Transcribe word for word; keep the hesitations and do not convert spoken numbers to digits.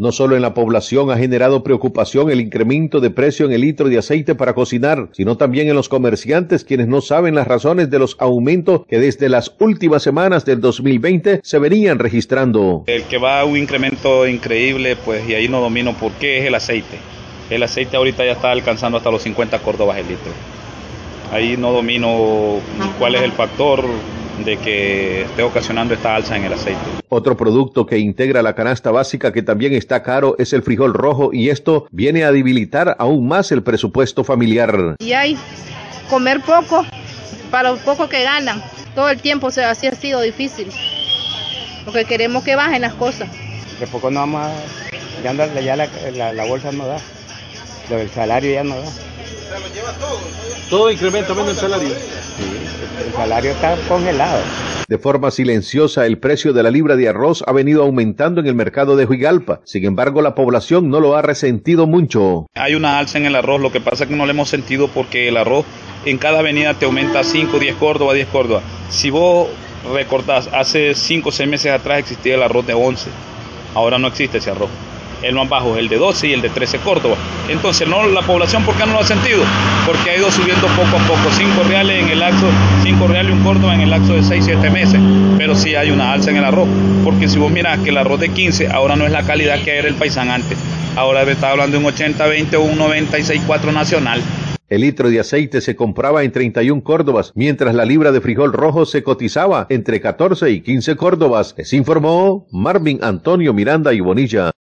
No solo en la población ha generado preocupación el incremento de precio en el litro de aceite para cocinar, sino también en los comerciantes, quienes no saben las razones de los aumentos que desde las últimas semanas del dos mil veinte se venían registrando. El que va a un incremento increíble, pues, y ahí no domino por qué, es el aceite. El aceite ahorita ya está alcanzando hasta los cincuenta córdobas el litro. Ahí no domino cuál es el factor de que esté ocasionando esta alza en el aceite. Otro producto que integra la canasta básica que también está caro es el frijol rojo, y esto viene a debilitar aún más el presupuesto familiar. Y hay comer poco para lo poco que ganan. Todo el tiempo, o sea, así ha sido difícil. Porque queremos que bajen las cosas. De poco no vamos a... Ya, anda, ya la, la, la bolsa no da. El salario ya no da. ¿Se lo lleva todo? ¿Todo incrementa menos el salario? Sí, el salario está congelado. De forma silenciosa, el precio de la libra de arroz ha venido aumentando en el mercado de Huigalpa. Sin embargo, la población no lo ha resentido mucho. Hay una alza en el arroz, lo que pasa es que no lo hemos sentido porque el arroz en cada avenida te aumenta cinco, diez córdobas, diez córdobas. Si vos recordás, hace cinco o seis meses atrás existía el arroz de once. Ahora no existe ese arroz. El más bajo es el de doce y el de trece córdobas. Entonces, no, la población, ¿por qué no lo ha sentido? Porque ha ido subiendo poco a poco, cinco reales en el lapso, cinco reales y un córdoba en el lapso de seis, siete meses. Pero sí hay una alza en el arroz, porque si vos mirás que el arroz de quince ahora no es la calidad que era el paisán antes. Ahora está hablando de un ochenta veinte o un noventa y seis cuatro nacional. El litro de aceite se compraba en treinta y un córdobas, mientras la libra de frijol rojo se cotizaba entre catorce y quince córdobas. Les informó Marvin Antonio Miranda y Bonilla.